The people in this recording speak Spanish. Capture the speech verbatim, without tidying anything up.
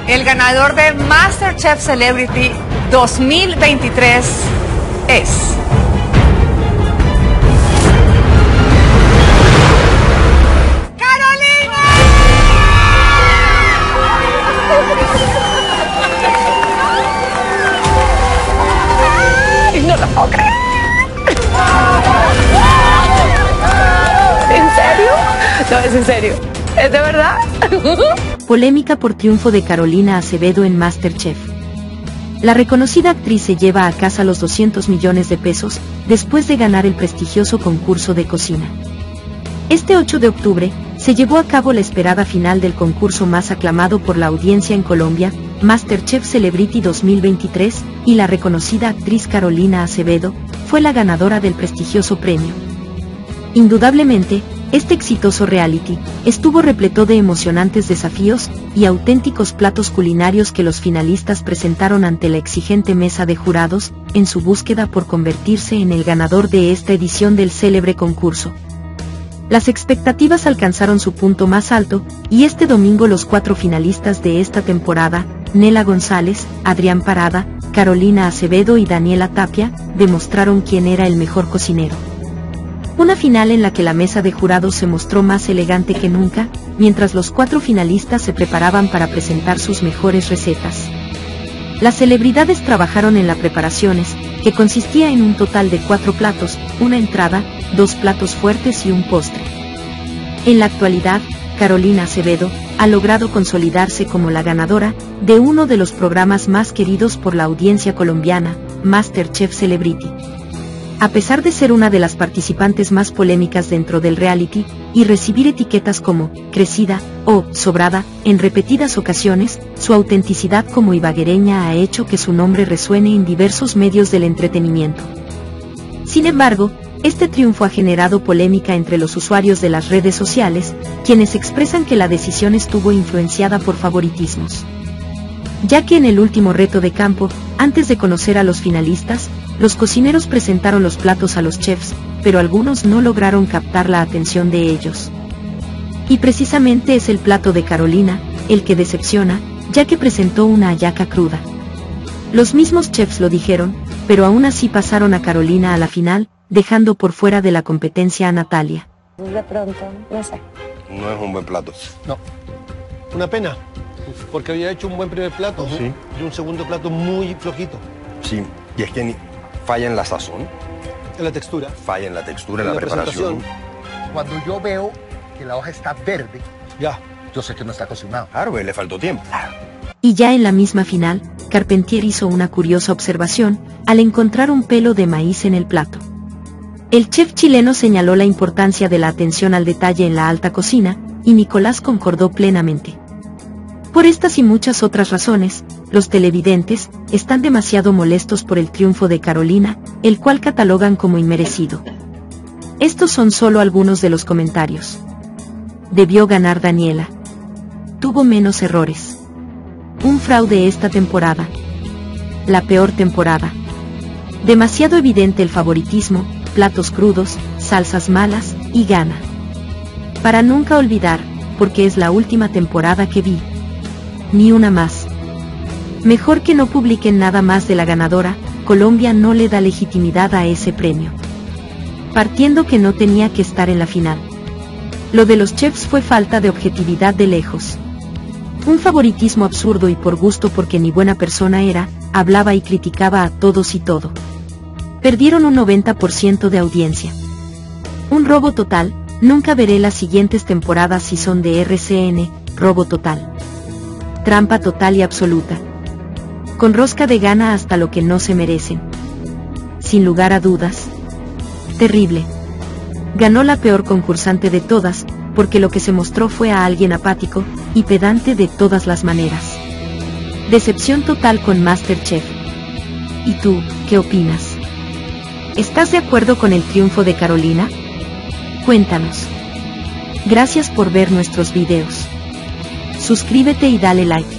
El ganador de MasterChef Celebrity dos mil veintitrés es... ¡Carolina! No lo puedo creer. ¿En serio? No, es en serio. ¿Es de verdad? Polémica por triunfo de Carolina Acevedo en MasterChef. La reconocida actriz se lleva a casa los doscientos millones de pesos, después de ganar el prestigioso concurso de cocina. Este ocho de octubre, se llevó a cabo la esperada final del concurso más aclamado por la audiencia en Colombia, MasterChef Celebrity dos mil veintitrés, y la reconocida actriz Carolina Acevedo, fue la ganadora del prestigioso premio. Indudablemente, este exitoso reality estuvo repleto de emocionantes desafíos y auténticos platos culinarios que los finalistas presentaron ante la exigente mesa de jurados, en su búsqueda por convertirse en el ganador de esta edición del célebre concurso. Las expectativas alcanzaron su punto más alto, y este domingo los cuatro finalistas de esta temporada, Nela González, Adrián Parada, Carolina Acevedo y Daniela Tapia, demostraron quién era el mejor cocinero. Una final en la que la mesa de jurados se mostró más elegante que nunca, mientras los cuatro finalistas se preparaban para presentar sus mejores recetas. Las celebridades trabajaron en las preparaciones, que consistía en un total de cuatro platos, una entrada, dos platos fuertes y un postre. En la actualidad, Carolina Acevedo ha logrado consolidarse como la ganadora de uno de los programas más queridos por la audiencia colombiana, MasterChef Celebrity. A pesar de ser una de las participantes más polémicas dentro del reality, y recibir etiquetas como crecida o sobrada en repetidas ocasiones, su autenticidad como ibaguereña ha hecho que su nombre resuene en diversos medios del entretenimiento. Sin embargo, este triunfo ha generado polémica entre los usuarios de las redes sociales, quienes expresan que la decisión estuvo influenciada por favoritismos. Ya que en el último reto de campo, antes de conocer a los finalistas, los cocineros presentaron los platos a los chefs, pero algunos no lograron captar la atención de ellos. Y precisamente es el plato de Carolina, el que decepciona, ya que presentó una hallaca cruda. Los mismos chefs lo dijeron, pero aún así pasaron a Carolina a la final, dejando por fuera de la competencia a Natalia. De pronto, no sé. No es un buen plato. No. Una pena, porque había hecho un buen primer plato, ¿no? Sí. Y un segundo plato muy flojito. Sí, y es que ni falla en la sazón, En la textura. falla en la textura, en En la, la preparación. presentación. Cuando yo veo que la hoja está verde, Ya. yo sé que no está cocinado. Claro, pues, le faltó tiempo. Y ya en la misma final, Carpentier hizo una curiosa observación, al encontrar un pelo de maíz en el plato. El chef chileno señaló la importancia de la atención al detalle en la alta cocina, y Nicolás concordó plenamente. Por estas y muchas otras razones, los televidentes están demasiado molestos por el triunfo de Carolina, el cual catalogan como inmerecido. Estos son solo algunos de los comentarios. Debió ganar Daniela. Tuvo menos errores. Un fraude esta temporada. La peor temporada. Demasiado evidente el favoritismo, platos crudos, salsas malas, y gana. Para nunca olvidar, porque es la última temporada que vi. Ni una más. Mejor que no publiquen nada más de la ganadora, Colombia no le da legitimidad a ese premio. Partiendo que no tenía que estar en la final. Lo de los chefs fue falta de objetividad de lejos. Un favoritismo absurdo y por gusto porque ni buena persona era, hablaba y criticaba a todos y todo. Perdieron un noventa por ciento de audiencia. Un robo total, nunca veré las siguientes temporadas si son de R C N, robo total. Trampa total y absoluta. Con rosca de gana hasta lo que no se merecen. Sin lugar a dudas. Terrible. Ganó la peor concursante de todas, porque lo que se mostró fue a alguien apático y pedante de todas las maneras. Decepción total con MasterChef. ¿Y tú, qué opinas? ¿Estás de acuerdo con el triunfo de Carolina? Cuéntanos. Gracias por ver nuestros videos. Suscríbete y dale like.